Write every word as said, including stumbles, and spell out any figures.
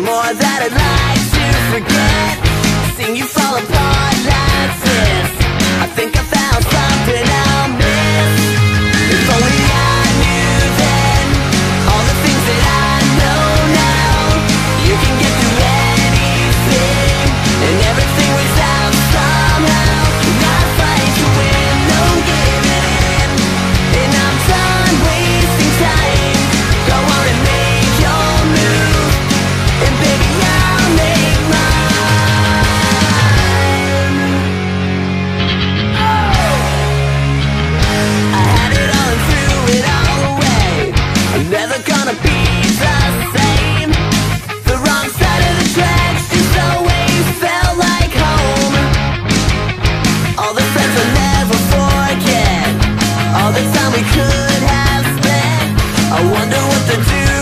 more that I'd like to forget. Seeing you fall apart like this, I think I found something I'll miss. If only I knew then all the things that I know now. You can get through anything, and everything works out somehow. Not fighting to win, no giving in, and I'm done wasting time. Go on and make your move, and baby I'll make mine. Oh. I had it all and threw it all away. I'm never gonna be the same. The wrong side of the tracks just always felt like home. All the friends I'll never forget, all the time we could have spent. I wonder what they're doing